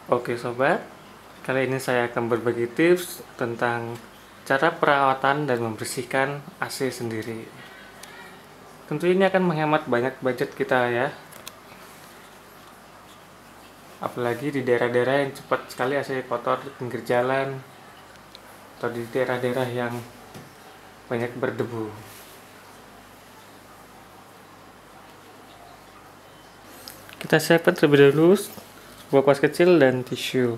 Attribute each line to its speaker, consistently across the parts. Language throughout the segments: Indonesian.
Speaker 1: Oke sobat, kali ini saya akan berbagi tips tentang cara perawatan dan membersihkan AC sendiri. Tentu ini akan menghemat banyak budget kita ya. Apalagi di daerah-daerah yang cepat sekali AC kotor di pinggir jalan atau di daerah-daerah yang banyak berdebu. Kita siapkan terlebih dahulu sebuah kuas kecil dan tisu.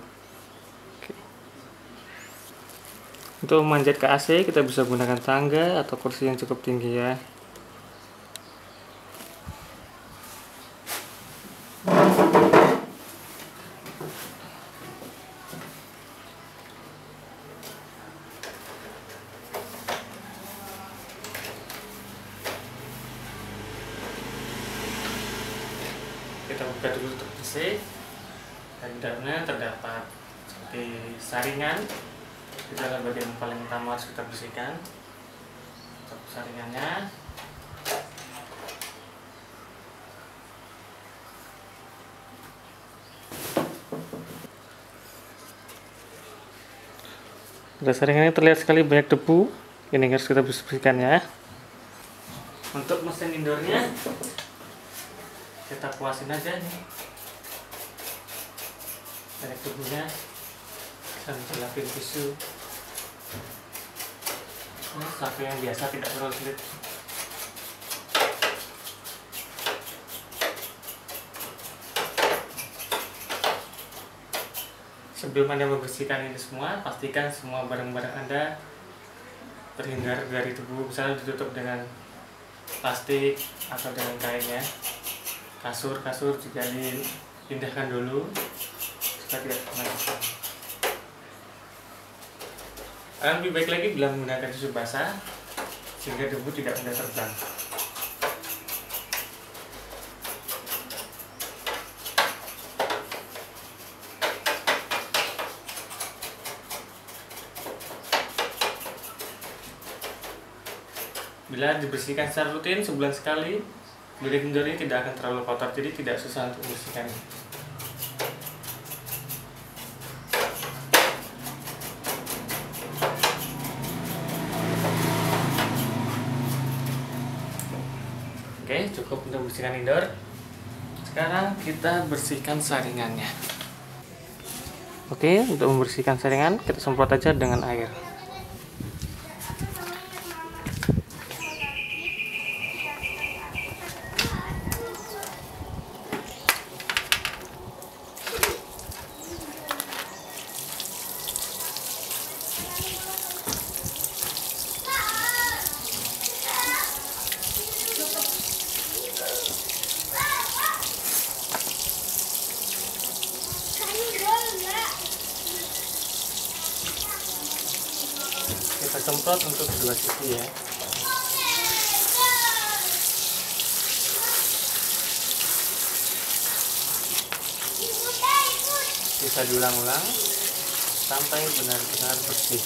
Speaker 1: Untuk memanjat ke AC, kita bisa gunakan tangga atau kursi yang cukup tinggi ya. Kita buka dulu untuk AC, dan di dalamnya terdapat seperti saringan. Di dalam bagian paling utama harus kita bersihkan untuk saringannya. Pada saringannya terlihat sekali banyak debu, ini harus kita bersihkan ya. Untuk mesin indoornya kita puasin aja nih, banyak debunya, sambil lapin tisu. Ini sapu yang biasa, tidak terlalu sulit. Sebelum Anda membersihkan ini semua, pastikan semua barang-barang Anda terhindar dari debu, misalnya ditutup dengan plastik atau dengan kainnya. Kasur juga dipindahkan dulu supaya tidak kena. Lebih baik lagi bila menggunakan tisu basah sehingga debu tidak mudah terbang. Bila dibersihkan secara rutin sebulan sekali, bilik indoor ini tidak akan terlalu kotor, jadi tidak susah untuk membersihkan. Oke, cukup untuk membersihkan indoor. Sekarang kita bersihkan saringannya. Oke, untuk membersihkan saringan kita semprot aja dengan air. Kita semprot untuk kedua sisi ya. Bisa diulang-ulang sampai benar-benar bersih.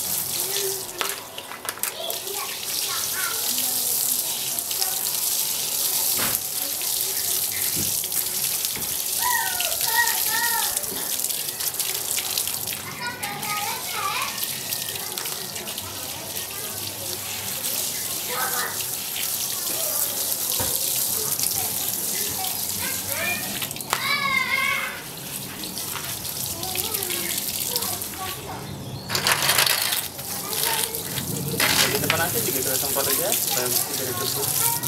Speaker 1: Di depan nanti juga kita semprot aja supaya bersih dari debu.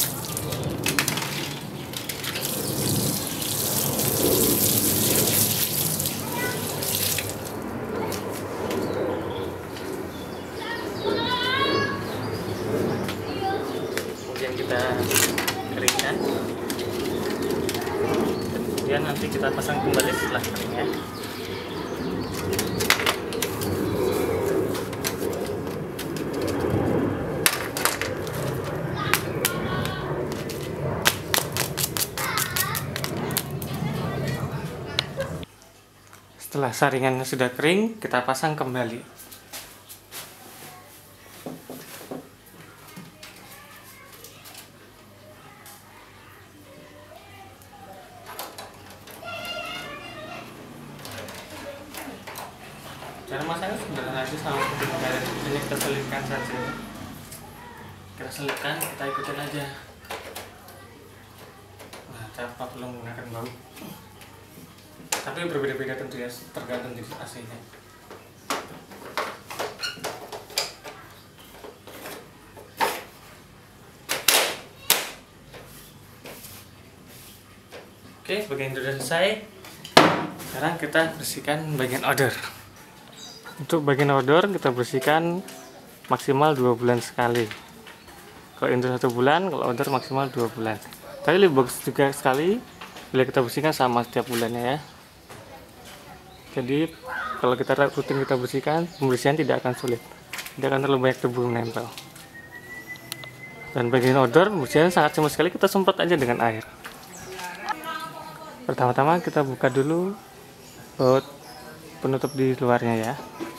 Speaker 1: Kemudian kita keringkan, kemudian nanti kita pasang kembali setelah kering ya. Setelah saringannya sudah kering, kita pasang kembali. Cara masaknya sederhana aja, sama seperti kemarin. Hanya kita selipkan saja. Kita selipkan, kita ikutin aja. Nah, tanpa perlu menggunakan bau. Tapi berbeda-beda tentu ya, tergantung jenis AC-nya. Oke, bagian sudah selesai. Sekarang kita bersihkan bagian odor. Untuk bagian odor kita bersihkan maksimal 2 bulan sekali. Kalau indoor 1 bulan, kalau odor maksimal 2 bulan. Tapi lebih bagus juga sekali bila kita bersihkan sama setiap bulannya ya. Jadi kalau kita rutin kita bersihkan, pembersihan tidak akan sulit, tidak akan terlalu banyak debu menempel. Dan bagian odor pembersihan sangat cepat sekali, kita semprot aja dengan air. Pertama-tama kita buka dulu baut penutup di luarnya ya.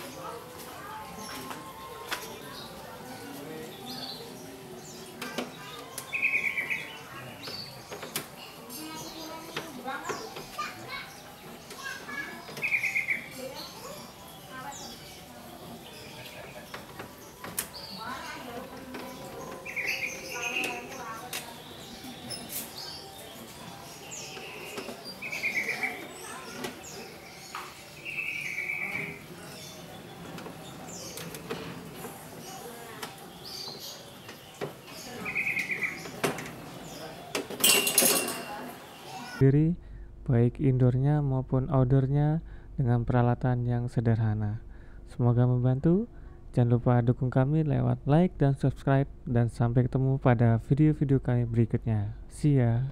Speaker 1: Sendiri, baik indoornya maupun outdoornya dengan peralatan yang sederhana. Semoga membantu. Jangan lupa dukung kami lewat like dan subscribe, dan sampai ketemu pada video-video kami berikutnya. See ya.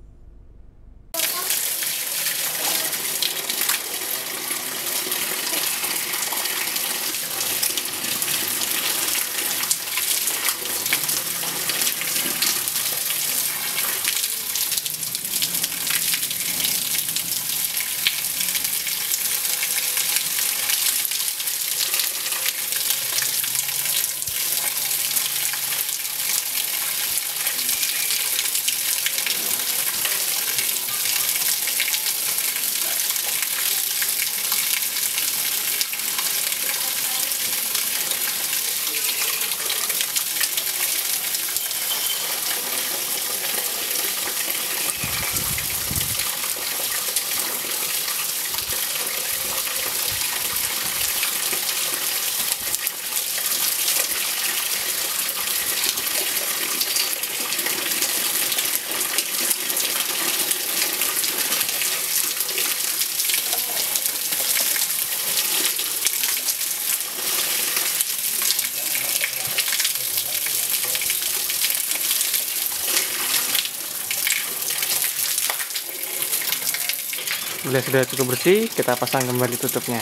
Speaker 1: Bila sudah cukup bersih, kita pasang kembali tutupnya.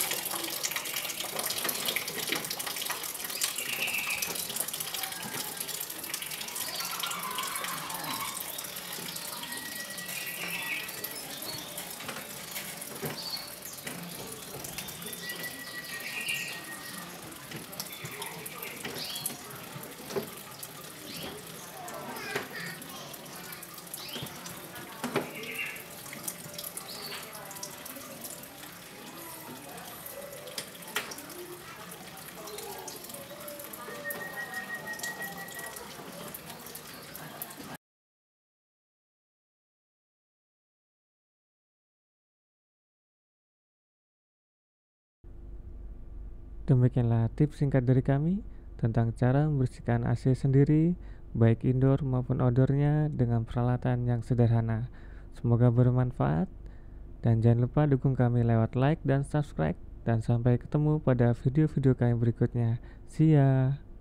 Speaker 1: Demikianlah tips singkat dari kami tentang cara membersihkan AC sendiri, baik indoor maupun outdoornya dengan peralatan yang sederhana. Semoga bermanfaat, dan jangan lupa dukung kami lewat like dan subscribe, dan sampai ketemu pada video-video kami berikutnya. See ya!